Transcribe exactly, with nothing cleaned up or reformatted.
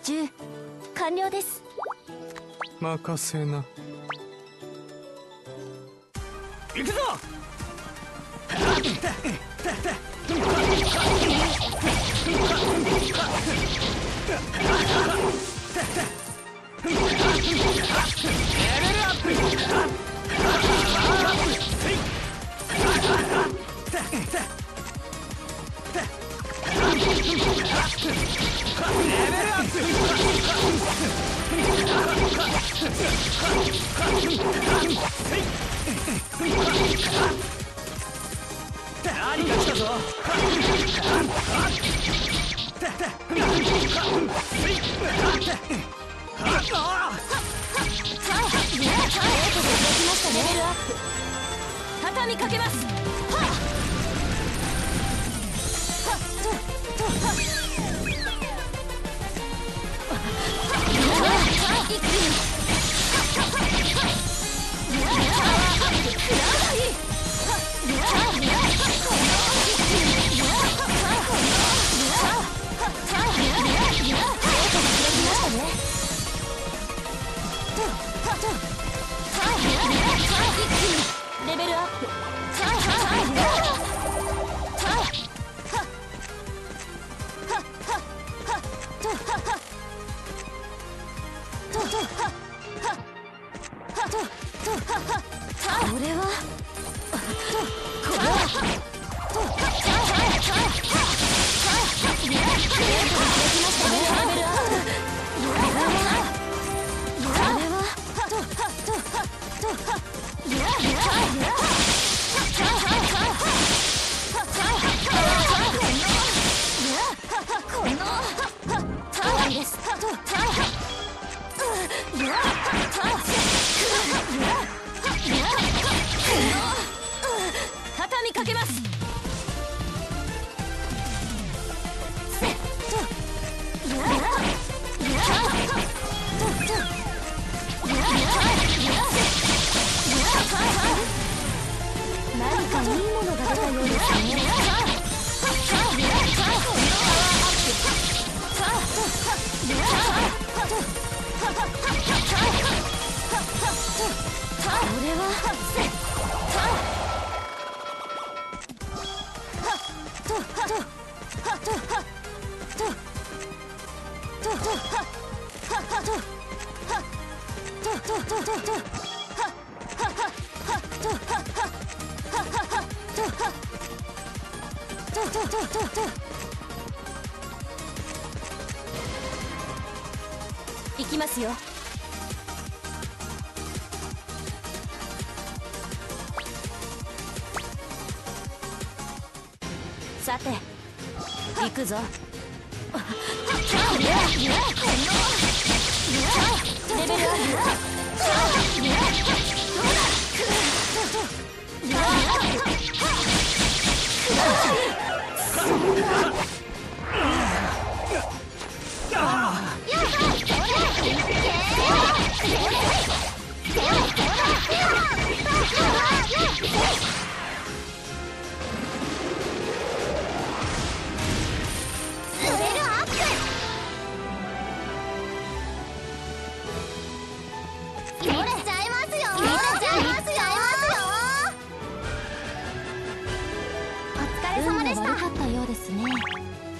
中完了です。 任せな。 行くぞ。レベルアップ。何か来たぞ。 畳みかけます。一気にレベルアップ。これは畳みかけます。何かいいものが出たようですね。これは行きますよ。さて行くぞ。レベルアッ悪かったようですね。